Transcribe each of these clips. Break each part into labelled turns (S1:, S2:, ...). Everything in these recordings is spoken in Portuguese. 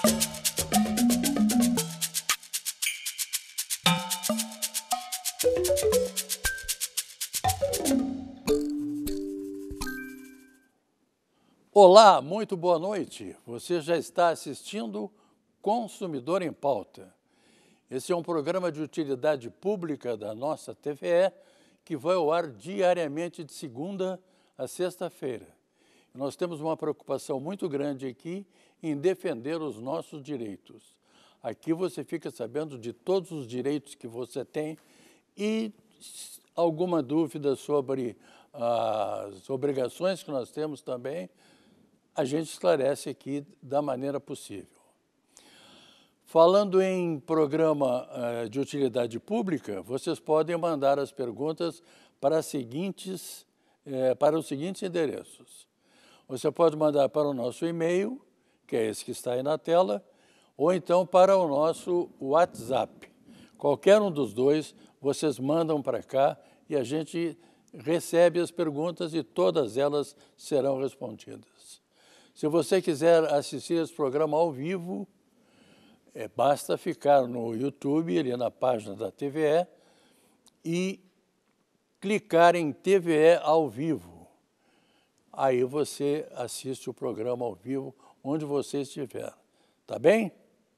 S1: Olá, muito boa noite. Você já está assistindo Consumidor em Pauta. Esse é um programa de utilidade pública da nossa TVE que vai ao ar diariamente de segunda a sexta-feira. Nós temos uma preocupação muito grande aqui em defender os nossos direitos. Aqui você fica sabendo de todos os direitos que você tem e alguma dúvida sobre as obrigações que nós temos também, a gente esclarece aqui da maneira possível. Falando em programa de utilidade pública, vocês podem mandar as perguntas para os seguintes endereços. Você pode mandar para o nosso e-mail, que é esse que está aí na tela, ou então para o nosso WhatsApp. Qualquer um dos dois, vocês mandam para cá e a gente recebe as perguntas e todas elas serão respondidas. Se você quiser assistir esse programa ao vivo, basta ficar no YouTube, ali na página da TVE, e clicar em TVE ao vivo. Aí você assiste o programa ao vivo, onde você estiver. Tá bem?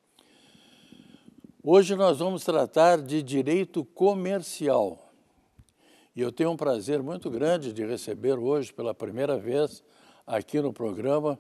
S1: Hoje nós vamos tratar de direito comercial. E eu tenho um prazer muito grande de receber hoje, pela primeira vez, aqui no programa,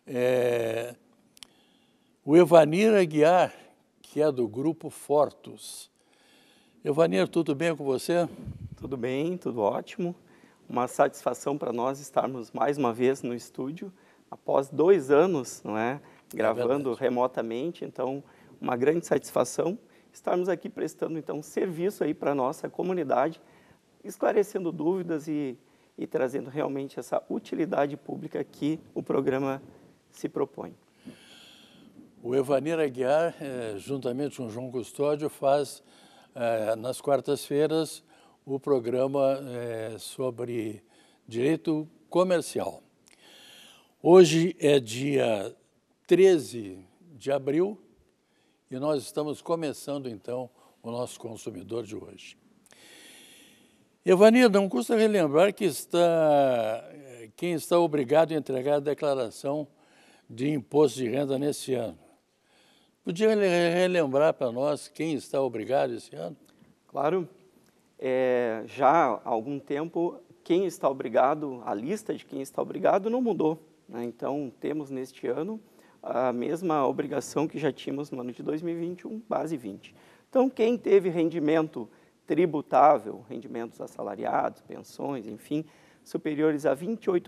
S1: o Evanir Aguiar, que é do Grupo Fortus. Evanir, tudo bem com você?
S2: Tudo bem, tudo ótimo. Uma satisfação para nós estarmos mais uma vez no estúdio, após 2 anos, não é? Gravando remotamente, então uma grande satisfação estarmos aqui prestando então serviço aí para a nossa comunidade, esclarecendo dúvidas e trazendo realmente essa utilidade pública que o programa se propõe.
S1: O Evanir Aguiar, juntamente com o João Custódio, faz nas quartas-feiras o programa sobre direito comercial. Hoje é dia 13 de abril e nós estamos começando então o nosso consumidor de hoje. Evanir, não custa relembrar que quem está obrigado a entregar a declaração de imposto de renda nesse ano. Podia relembrar para nós quem está obrigado esse ano?
S2: Claro. Já há algum tempo, quem está obrigado, a lista de quem está obrigado não mudou, né? Então, temos neste ano a mesma obrigação que já tínhamos no ano de 2021, base 20. Então, quem teve rendimento tributável, rendimentos assalariados, pensões, enfim, superiores a R$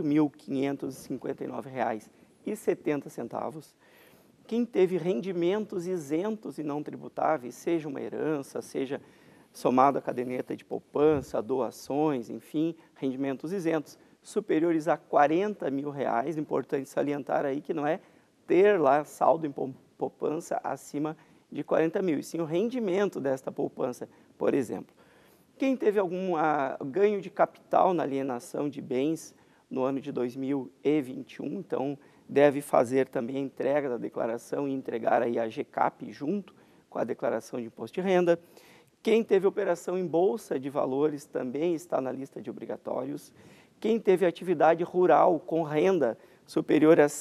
S2: 28.559,70, quem teve rendimentos isentos e não tributáveis, seja uma herança, seja somado à caderneta de poupança, doações, enfim, rendimentos isentos, superiores a R$ 40 mil, importante salientar aí que não é ter lá saldo em poupança acima de 40 mil, e sim o rendimento desta poupança, por exemplo. Quem teve algum ganho de capital na alienação de bens no ano de 2021, então deve fazer também a entrega da declaração e entregar aí a GCAP junto com a declaração de imposto de renda. Quem teve operação em bolsa de valores também está na lista de obrigatórios. Quem teve atividade rural com renda superior a R$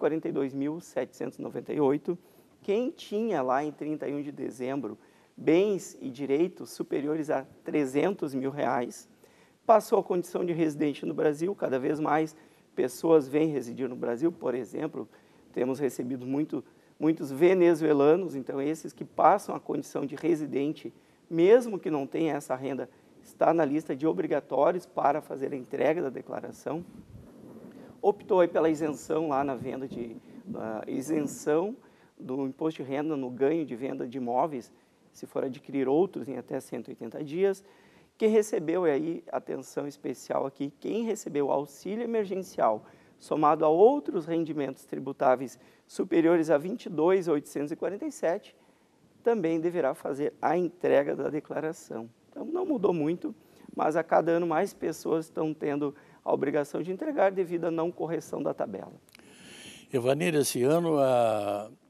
S2: 142.798, quem tinha lá em 31 de dezembro bens e direitos superiores a R$ 300 mil, passou a condição de residente no Brasil, cada vez mais pessoas vêm residir no Brasil, por exemplo, temos recebido muitos venezuelanos, então esses que passam a condição de residente, mesmo que não tenha essa renda, está na lista de obrigatórios para fazer a entrega da declaração. Optou aí pela isenção lá na venda isenção do imposto de renda no ganho de venda de imóveis, se for adquirir outros em até 180 dias. Quem recebeu aí, atenção especial aqui, quem recebeu auxílio emergencial somado a outros rendimentos tributáveis superiores a R$ 22.847, também deverá fazer a entrega da declaração. Então, não mudou muito, mas a cada ano mais pessoas estão tendo a obrigação de entregar devido à não correção da tabela.
S1: Evanir, esse ano a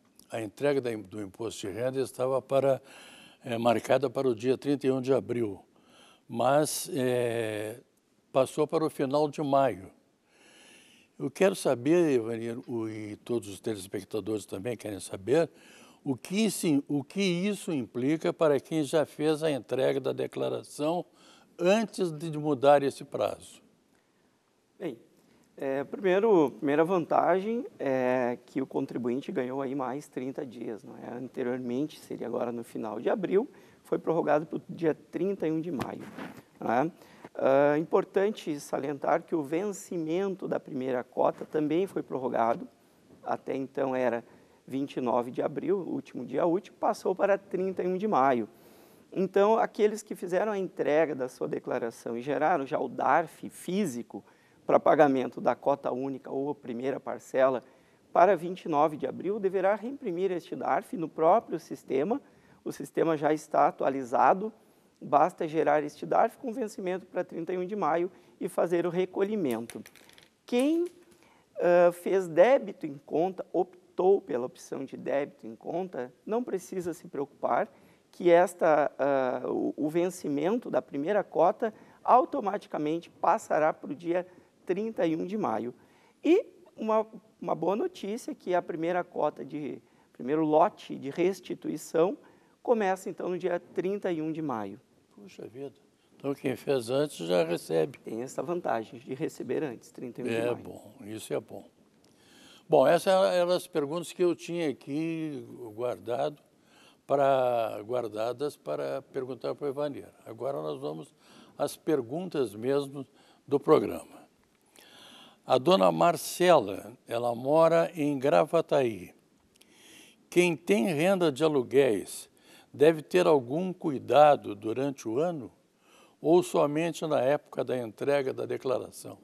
S1: entrega do imposto de renda estava marcada para o dia 31 de abril, mas passou para o final de maio. Eu quero saber, Ivanir, e todos os telespectadores também querem saber, o que isso implica para quem já fez a entrega da declaração antes de mudar esse prazo.
S2: Bem, primeira vantagem é que o contribuinte ganhou aí mais 30 dias. Não é? Anteriormente, seria agora no final de abril, foi prorrogado para o dia 31 de maio. Não é? Importante salientar que o vencimento da primeira cota também foi prorrogado, até então era 29 de abril, o último dia útil, passou para 31 de maio. Então, aqueles que fizeram a entrega da sua declaração e geraram já o DARF físico para pagamento da cota única ou a primeira parcela para 29 de abril, deverá reimprimir este DARF no próprio sistema. O sistema já está atualizado, basta gerar este DARF com vencimento para 31 de maio e fazer o recolhimento. Quem fez débito em conta, optou pela opção de débito em conta, não precisa se preocupar que o vencimento da primeira cota automaticamente passará para o dia 31 de maio. E uma boa notícia é que a primeiro lote de restituição começa então no dia 31 de maio.
S1: Puxa vida. Então quem fez antes já recebe.
S2: Tem essa vantagem de receber antes, 31 de maio.
S1: É bom, isso é bom. Bom, essas eram as perguntas que eu tinha aqui guardadas para perguntar para o Ivanir. Agora nós vamos às perguntas mesmo do programa. A dona Marcela, ela mora em Gravataí. Quem tem renda de aluguéis deve ter algum cuidado durante o ano ou somente na época da entrega da declaração?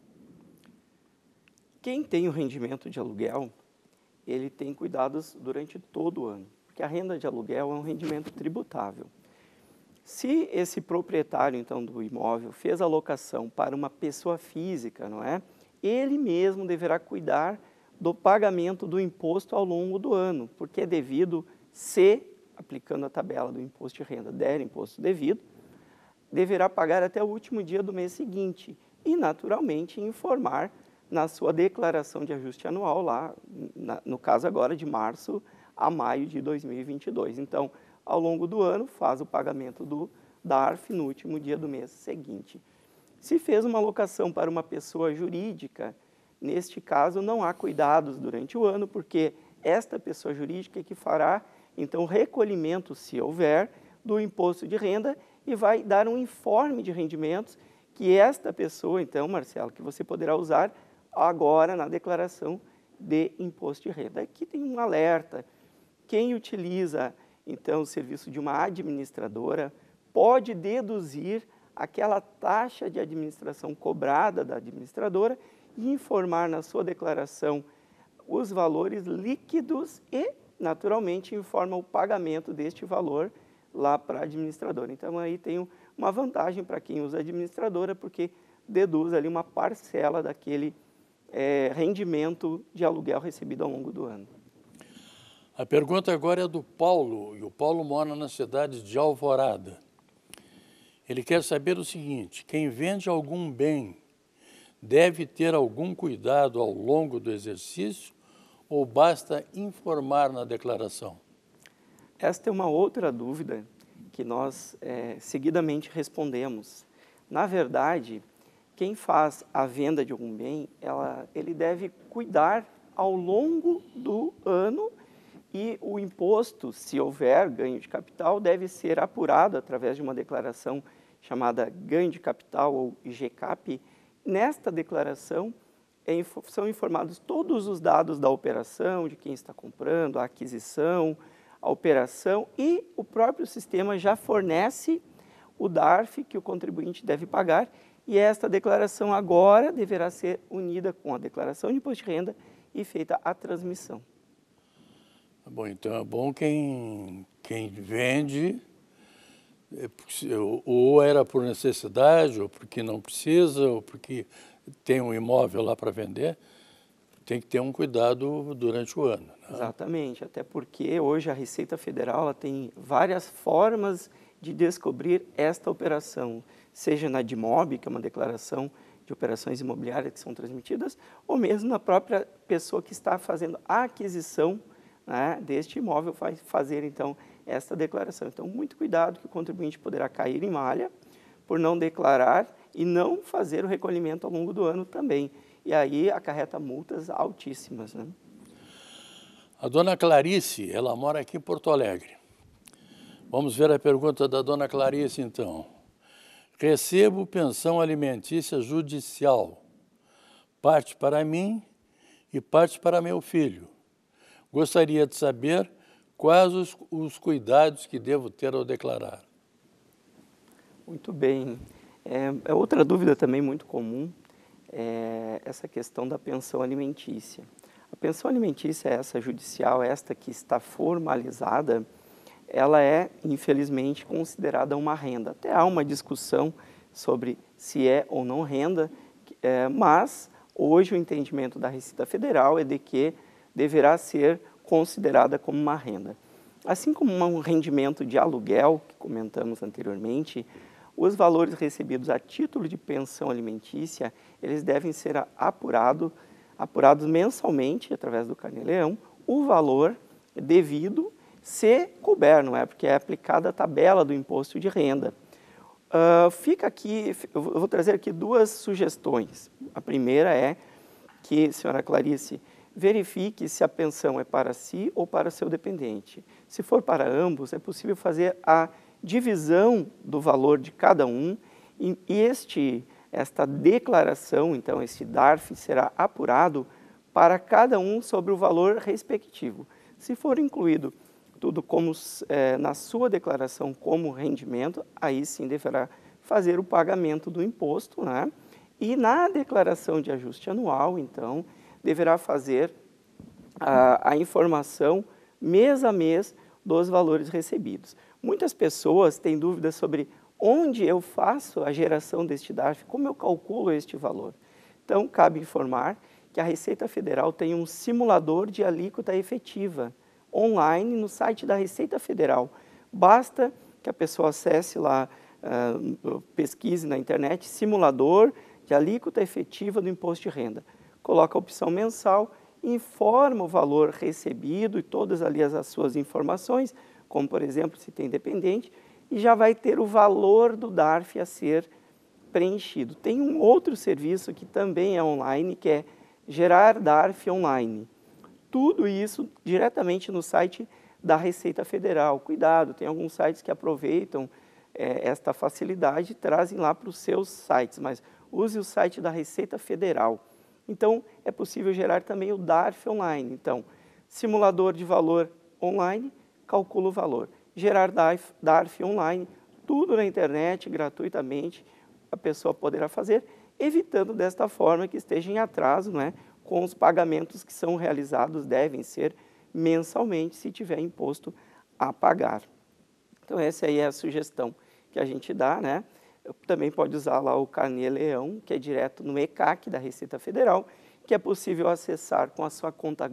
S2: Quem tem o rendimento de aluguel, ele tem cuidados durante todo o ano, porque a renda de aluguel é um rendimento tributável. Se esse proprietário, então, do imóvel fez a locação para uma pessoa física, não é? Ele mesmo deverá cuidar do pagamento do imposto ao longo do ano, porque é devido, se, aplicando a tabela do imposto de renda, der imposto devido, deverá pagar até o último dia do mês seguinte e, naturalmente, informar na sua declaração de ajuste anual, lá, no caso agora, de março a maio de 2022. Então, ao longo do ano, faz o pagamento do DARF no último dia do mês seguinte. Se fez uma locação para uma pessoa jurídica, neste caso, não há cuidados durante o ano, porque esta pessoa jurídica é que fará, então, recolhimento, se houver, do imposto de renda e vai dar um informe de rendimentos que esta pessoa, então, Marcelo, que você poderá usar agora na declaração de imposto de renda. Aqui tem um alerta. Quem utiliza, então, o serviço de uma administradora pode deduzir aquela taxa de administração cobrada da administradora e informar na sua declaração os valores líquidos e, naturalmente, informa o pagamento deste valor lá para a administradora. Então, aí tem uma vantagem para quem usa a administradora, porque deduz ali uma parcela daquele rendimento de aluguel recebido ao longo do ano.
S1: A pergunta agora é do Paulo, e o Paulo mora na cidade de Alvorada. Ele quer saber o seguinte: quem vende algum bem deve ter algum cuidado ao longo do exercício ou basta informar na declaração?
S2: Esta é uma outra dúvida que nós seguidamente respondemos. Na verdade, quem faz a venda de algum bem, ele deve cuidar ao longo do ano e o imposto, se houver ganho de capital, deve ser apurado através de uma declaração chamada ganho de capital ou GCAP. Nesta declaração são informados todos os dados da operação, de quem está comprando, a aquisição, a operação, e o próprio sistema já fornece o DARF que o contribuinte deve pagar, e esta declaração agora deverá ser unida com a declaração de imposto de renda e feita a transmissão.
S1: Bom, então é bom quem vende, ou era por necessidade, ou porque não precisa, ou porque tem um imóvel lá para vender, tem que ter um cuidado durante o ano. Né?
S2: Exatamente, até porque hoje a Receita Federal ela tem várias formas de descobrir esta operação, seja na DIMOB, que é uma declaração de operações imobiliárias que são transmitidas, ou mesmo na própria pessoa que está fazendo a aquisição, né, deste imóvel, vai fazer então esta declaração. Então, muito cuidado que o contribuinte poderá cair em malha por não declarar e não fazer o recolhimento ao longo do ano também. E aí acarreta multas altíssimas. Né?
S1: A dona Clarice, ela mora aqui em Porto Alegre. Vamos ver a pergunta da dona Clarice, então. Recebo pensão alimentícia judicial, parte para mim e parte para meu filho. Gostaria de saber quais os cuidados que devo ter ao declarar.
S2: Muito bem. Outra dúvida também muito comum essa questão da pensão alimentícia. A pensão alimentícia, essa judicial, esta que está formalizada, ela é, infelizmente, considerada uma renda. Até há uma discussão sobre se é ou não renda, mas hoje o entendimento da Receita Federal é de que deverá ser considerada como uma renda. Assim como um rendimento de aluguel, que comentamos anteriormente, os valores recebidos a título de pensão alimentícia, eles devem ser apurados mensalmente, através do Carnê-Leão, o valor devido, se couber, não é? Porque é aplicada a tabela do imposto de renda. Fica aqui, eu vou trazer aqui duas sugestões. A primeira é que, senhora Clarice, verifique se a pensão é para si ou para seu dependente. Se for para ambos, é possível fazer a divisão do valor de cada um e esta declaração, então, esse DARF será apurado para cada um sobre o valor respectivo. Se for incluído tudo como na sua declaração como rendimento, aí sim deverá fazer o pagamento do imposto, né? E na declaração de ajuste anual, então, deverá fazer a informação mês a mês dos valores recebidos. Muitas pessoas têm dúvidas sobre onde eu faço a geração deste DARF, como eu calculo este valor. Então, cabe informar que a Receita Federal tem um simulador de alíquota efetiva online no site da Receita Federal. Basta que a pessoa acesse lá, pesquise na internet, simulador de alíquota efetiva do imposto de renda. Coloca a opção mensal, informa o valor recebido e todas ali as suas informações, como por exemplo se tem dependente, e já vai ter o valor do DARF a ser preenchido. Tem um outro serviço que também é online, que é Gerar DARF Online. Tudo isso diretamente no site da Receita Federal. Cuidado, tem alguns sites que aproveitam esta facilidade e trazem lá para os seus sites, mas use o site da Receita Federal. Então, é possível gerar também o DARF online. Então, simulador de valor online, calcula o valor. Gerar DARF online, tudo na internet, gratuitamente, a pessoa poderá fazer, evitando desta forma que esteja em atraso, né, com os pagamentos que são realizados, devem ser mensalmente, se tiver imposto a pagar. Então, essa aí é a sugestão que a gente dá, né? Também pode usar lá o Carnê-Leão, que é direto no ECAC da Receita Federal, que é possível acessar com a sua conta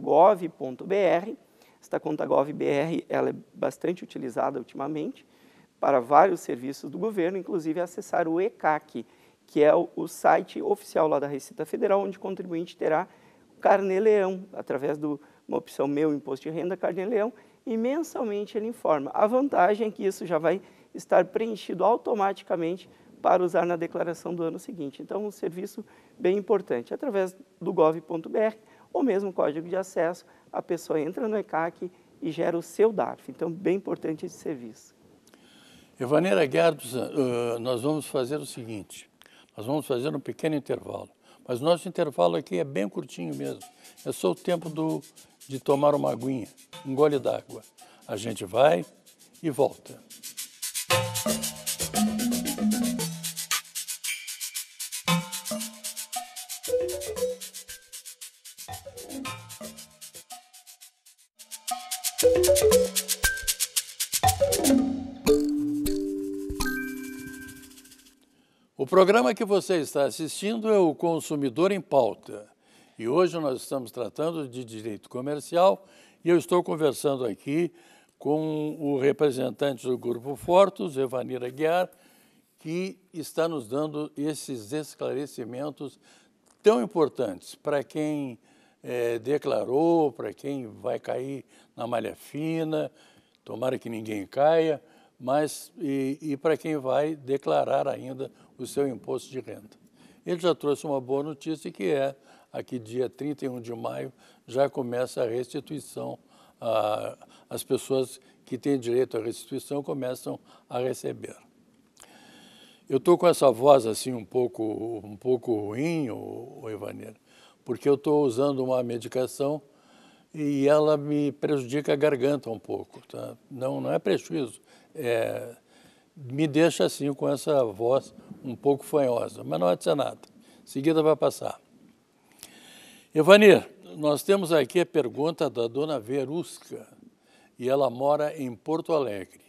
S2: gov.br. Esta conta gov.br ela é bastante utilizada ultimamente para vários serviços do governo, inclusive acessar o ECAC, que é o site oficial lá da Receita Federal, onde o contribuinte terá o Carnê-Leão, através de uma opção Meu Imposto de Renda Carnê-Leão, e mensalmente ele informa. A vantagem é que isso já vai estar preenchido automaticamente para usar na declaração do ano seguinte. Então, um serviço bem importante. Através do gov.br ou mesmo código de acesso, a pessoa entra no ECAC e gera o seu DARF. Então, bem importante esse serviço.
S1: Evaneira Gerdes, nós vamos fazer o seguinte, nós vamos fazer um pequeno intervalo, mas nosso intervalo aqui é bem curtinho mesmo, é só o tempo de tomar uma aguinha, um gole d'água. A gente vai e volta. O programa que você está assistindo é o Consumidor em Pauta. E hoje nós estamos tratando de direito comercial e eu estou conversando aqui com o representante do Grupo Fortus, Evanir Aguiar, que está nos dando esses esclarecimentos tão importantes para quem declarou, para quem vai cair na malha fina, tomara que ninguém caia, mas e para quem vai declarar ainda o seu imposto de renda. Ele já trouxe uma boa notícia que aqui dia 31 de maio já começa a restituição, as pessoas que têm direito à restituição começam a receber. Eu estou com essa voz assim um pouco ruim, o Evanir, porque eu estou usando uma medicação e ela me prejudica a garganta um pouco, tá? Não é prejuízo, me deixa assim com essa voz um pouco fanhosa, mas não vai dizer nada. Em seguida vai passar. Evanir, nós temos aqui a pergunta da dona Verusca e ela mora em Porto Alegre.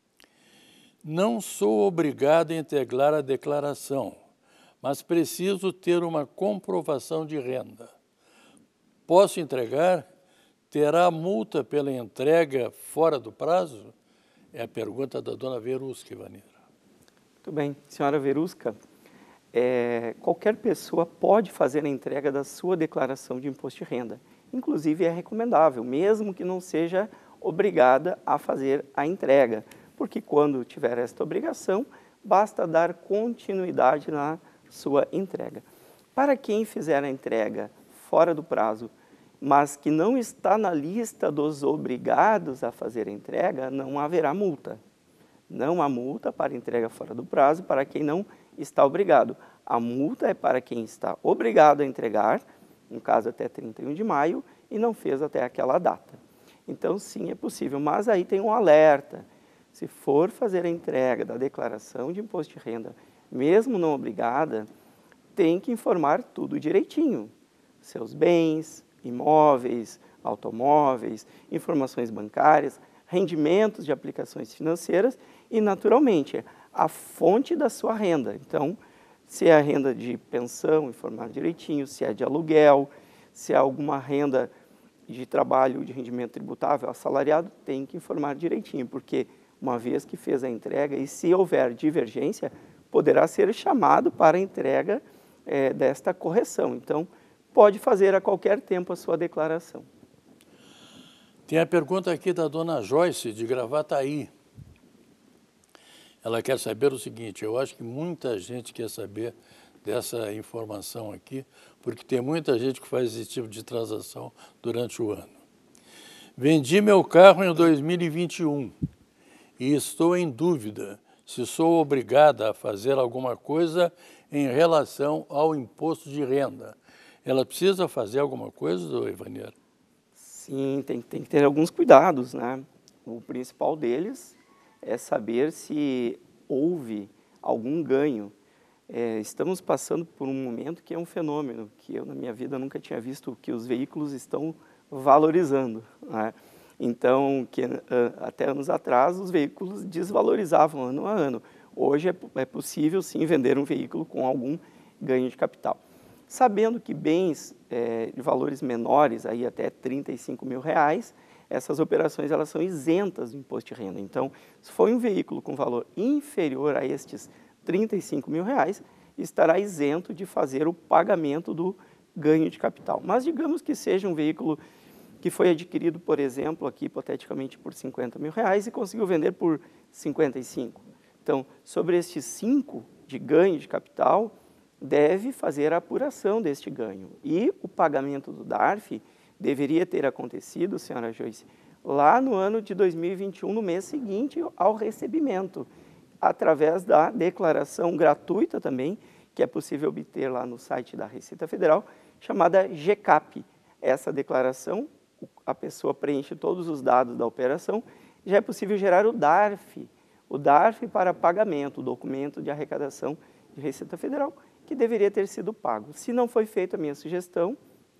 S1: Não sou obrigado a integrar a declaração, mas preciso ter uma comprovação de renda. Posso entregar? Terá multa pela entrega fora do prazo? É a pergunta da dona Verusca, Evanir.
S2: Muito bem. Senhora Verusca, qualquer pessoa pode fazer a entrega da sua declaração de imposto de renda. Inclusive, é recomendável, mesmo que não seja obrigada a fazer a entrega, porque quando tiver esta obrigação, basta dar continuidade na sua entrega. Para quem fizer a entrega fora do prazo, mas que não está na lista dos obrigados a fazer a entrega, não haverá multa. Não há multa para entrega fora do prazo para quem não está obrigado. A multa é para quem está obrigado a entregar, no caso até 31 de maio, e não fez até aquela data. Então, sim, é possível, mas aí tem um alerta. Se for fazer a entrega da declaração de imposto de renda, mesmo não obrigada, tem que informar tudo direitinho. Seus bens, imóveis, automóveis, informações bancárias, rendimentos de aplicações financeiras e, naturalmente, a fonte da sua renda. Então, se é a renda de pensão, informar direitinho, se é de aluguel, se é alguma renda de trabalho de rendimento tributável, assalariado, tem que informar direitinho, porque uma vez que fez a entrega e se houver divergência, poderá ser chamado para a entrega desta correção. Então, pode fazer a qualquer tempo a sua declaração.
S1: Tem a pergunta aqui da dona Joyce, de Gravataí. Ela quer saber o seguinte, eu acho que muita gente quer saber dessa informação aqui, porque tem muita gente que faz esse tipo de transação durante o ano. Vendi meu carro em 2021 e estou em dúvida se sou obrigada a fazer alguma coisa em relação ao imposto de renda. Ela precisa fazer alguma coisa, Evanir?
S2: Sim, tem que ter alguns cuidados, né? O principal deles é saber se houve algum ganho. Estamos passando por um momento que é um fenômeno que eu, na minha vida, nunca tinha visto, que os veículos estão valorizando, né? Então, até anos atrás, os veículos desvalorizavam ano a ano. Hoje é possível, sim, vender um veículo com algum ganho de capital. Sabendo que bens de valores menores, aí até 35 mil reais, essas operações elas são isentas do imposto de renda. Então, se for um veículo com valor inferior a estes 35 mil reais, estará isento de fazer o pagamento do ganho de capital. Mas digamos que seja um veículo que foi adquirido, por exemplo, aqui hipoteticamente por 50 mil reais e conseguiu vender por 55. Então, sobre estes 5 de ganho de capital, deve fazer a apuração deste ganho. E o pagamento do DARF deveria ter acontecido, senhora Joyce, lá no ano de 2021, no mês seguinte ao recebimento, através da declaração gratuita também, que é possível obter lá no site da Receita Federal, chamada GCAP. Essa declaração, a pessoa preenche todos os dados da operação, já é possível gerar o DARF para pagamento, o documento de arrecadação de Receita Federal, que deveria ter sido pago. Se não foi feita a minha sugestão,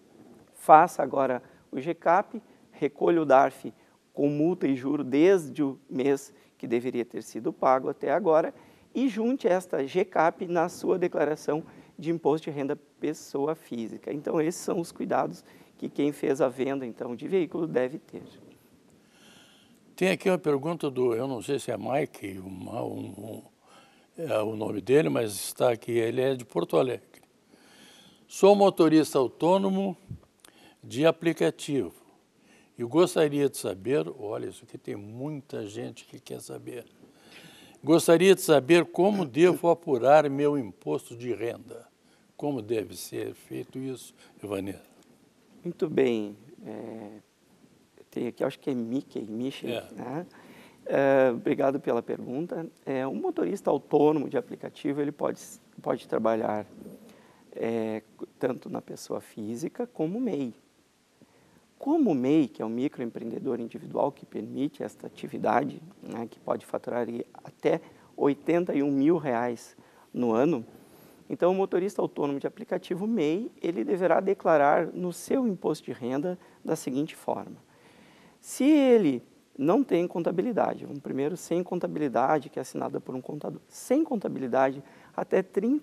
S2: faça agora o GCAP, recolha o DARF com multa e juro desde o mês que deveria ter sido pago até agora e junte esta GCAP na sua declaração de imposto de renda pessoa física. Então, esses são os cuidados que quem fez a venda, então, de veículo deve ter.
S1: Tem aqui uma pergunta do, eu não sei se é Mike, é o nome dele, mas está aqui, ele é de Porto Alegre. Sou motorista autônomo de aplicativo e gostaria de saber, olha, isso aqui tem muita gente que quer saber. Gostaria de saber como devo apurar meu imposto de renda. Como deve ser feito isso, Evanir?
S2: Muito bem. Tem aqui, acho que é Mickey, né? Obrigado pela pergunta. Um motorista autônomo de aplicativo, ele pode trabalhar tanto na pessoa física como MEI. Como o MEI, que é o microempreendedor individual que permite esta atividade, né, que pode faturar até R$ 81 mil no ano, então o motorista autônomo de aplicativo MEI, ele deverá declarar no seu imposto de renda da seguinte forma. Se ele não tem contabilidade, vamos primeiro sem contabilidade, que é assinada por um contador, sem contabilidade, até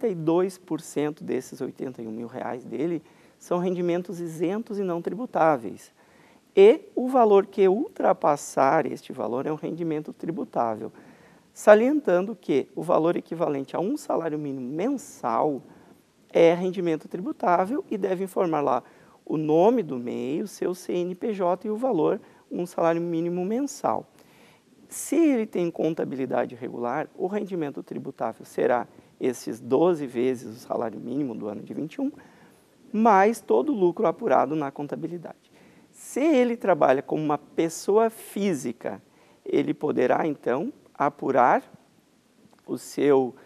S2: 32% desses R$ 81 mil dele são rendimentos isentos e não tributáveis. E o valor que ultrapassar este valor é um rendimento tributável, salientando que o valor equivalente a um salário mínimo mensal é rendimento tributável e deve informar lá o nome do MEI, o seu CNPJ e o valor, um salário mínimo mensal. Se ele tem contabilidade regular, o rendimento tributável será esses 12 vezes o salário mínimo do ano de 21, mais todo o lucro apurado na contabilidade. Se ele trabalha como uma pessoa física, ele poderá, então, apurar o seu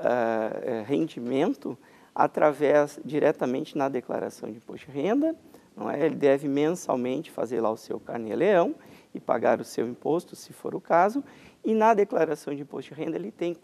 S2: rendimento diretamente na declaração de imposto de renda, não é? Ele deve mensalmente fazer lá o seu carnê-leão e pagar o seu imposto, se for o caso, e na declaração de imposto de renda ele tem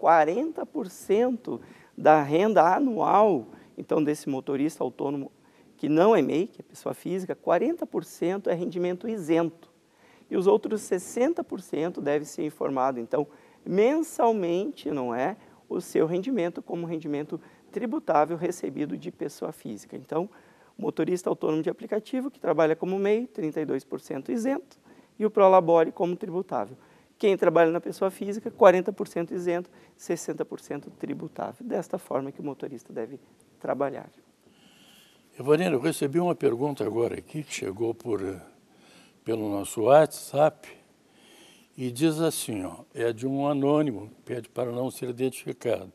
S2: 40% da renda anual, então, desse motorista autônomo que não é MEI, que é pessoa física, 40% é rendimento isento. E os outros 60% deve ser informado, então, mensalmente, não é, o seu rendimento como rendimento tributável recebido de pessoa física. Então, motorista autônomo de aplicativo que trabalha como MEI, 32% isento, e o Prolabore como tributável. Quem trabalha na pessoa física, 40% isento, 60% tributável. Desta forma que o motorista deve trabalhar.
S1: Evanir, eu recebi uma pergunta agora aqui, que chegou pelo nosso WhatsApp, e diz assim, ó, é de um anônimo, pede para não ser identificado.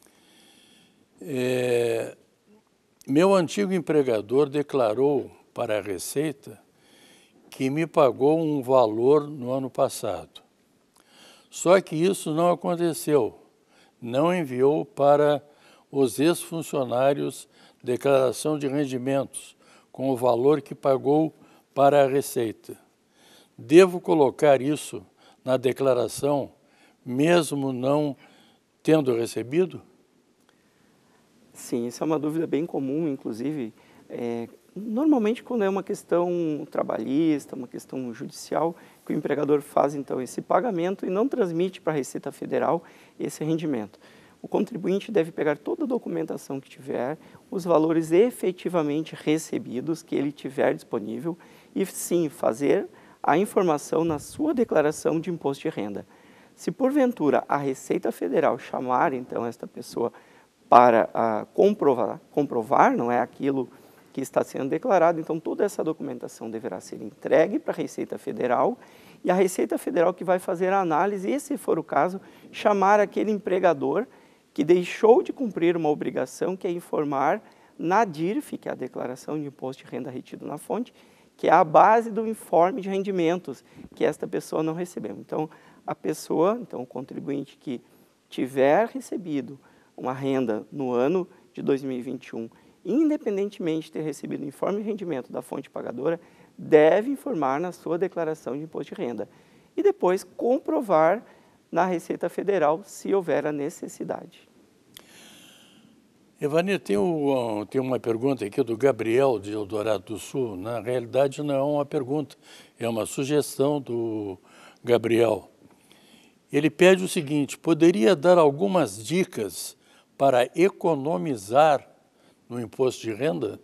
S1: Meu antigo empregador declarou para a Receita que me pagou um valor no ano passado. Só que isso não aconteceu. Não enviou para os ex-funcionários declaração de rendimentos com o valor que pagou para a Receita. Devo colocar isso na declaração, mesmo não tendo recebido?
S2: Sim, isso é uma dúvida bem comum, inclusive, normalmente quando é uma questão trabalhista, uma questão judicial, que o empregador faz então esse pagamento e não transmite para a Receita Federal esse rendimento. O contribuinte deve pegar toda a documentação que tiver, os valores efetivamente recebidos que ele tiver disponível e sim fazer a informação na sua declaração de imposto de renda. Se porventura a Receita Federal chamar então esta pessoa para comprovar, não é aquilo que está sendo declarado, então toda essa documentação deverá ser entregue para a Receita Federal e a Receita Federal que vai fazer a análise e, se for o caso, chamar aquele empregador que deixou de cumprir uma obrigação, que é informar na DIRF, que é a Declaração de Imposto de Renda Retido na Fonte, que é a base do informe de rendimentos que esta pessoa não recebeu. Então, a pessoa, então o contribuinte que tiver recebido uma renda no ano de 2021, independentemente de ter recebido o informe de rendimento da fonte pagadora, deve informar na sua declaração de imposto de renda e depois comprovar na Receita Federal se houver a necessidade.
S1: Evanir, tem uma pergunta aqui do Gabriel, de Eldorado do Sul. Na realidade, não é uma pergunta, é uma sugestão do Gabriel. Ele pede o seguinte: poderia dar algumas dicas para economizar no imposto de renda?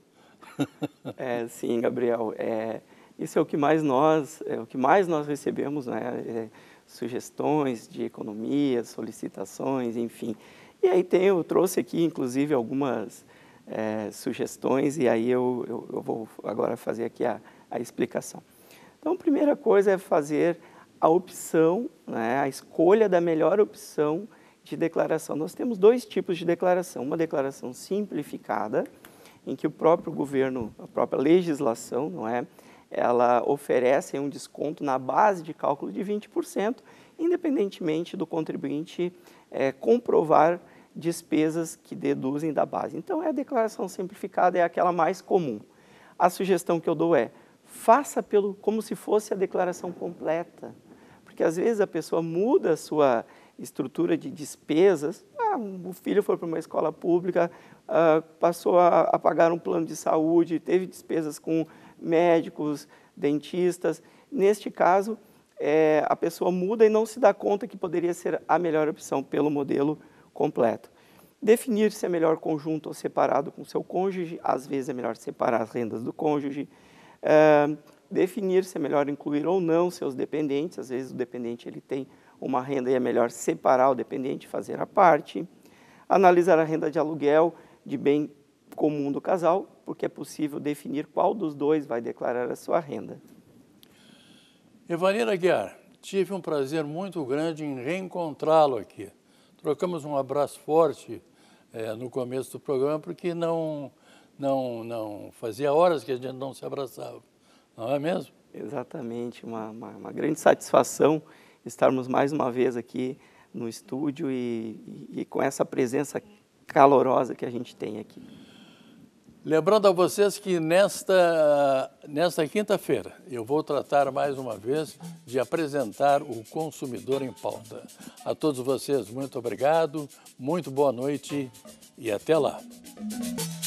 S2: Sim, Gabriel. Isso é o que mais nós recebemos, né? Sugestões de economia, solicitações, enfim. E aí eu trouxe aqui, inclusive, algumas sugestões, e aí eu vou agora fazer aqui a explicação. Então, a primeira coisa é fazer a opção, né, a escolha da melhor opção de declaração. Nós temos dois tipos de declaração. Uma declaração simplificada, em que o próprio governo, a própria legislação, não é, ela oferece um desconto na base de cálculo de 20%, independentemente do contribuinte comprovar despesas que deduzem da base. Então, a declaração simplificada é aquela mais comum. A sugestão que eu dou é, faça como se fosse a declaração completa, porque às vezes a pessoa muda a sua estrutura de despesas, o filho foi para uma escola pública, passou a pagar um plano de saúde, teve despesas com médicos, dentistas. Neste caso, a pessoa muda e não se dá conta que poderia ser a melhor opção pelo modelo completo. Definir se é melhor conjunto ou separado com seu cônjuge, às vezes é melhor separar as rendas do cônjuge. Definir se é melhor incluir ou não seus dependentes, às vezes o dependente ele tem uma renda e é melhor separar o dependente e fazer a parte. Analisar a renda de aluguel de bem comum do casal, porque é possível definir qual dos dois vai declarar a sua renda.
S1: Evanir Aguiar, tive um prazer muito grande em reencontrá-lo aqui. Trocamos um abraço forte no começo do programa, porque não fazia horas que a gente não se abraçava, não é mesmo?
S2: Exatamente, uma grande satisfação estarmos mais uma vez aqui no estúdio e com essa presença calorosa que a gente tem aqui.
S1: Lembrando a vocês que nesta quinta-feira eu vou tratar mais uma vez de apresentar o Consumidor em Pauta. A todos vocês, muito obrigado, muito boa noite e até lá.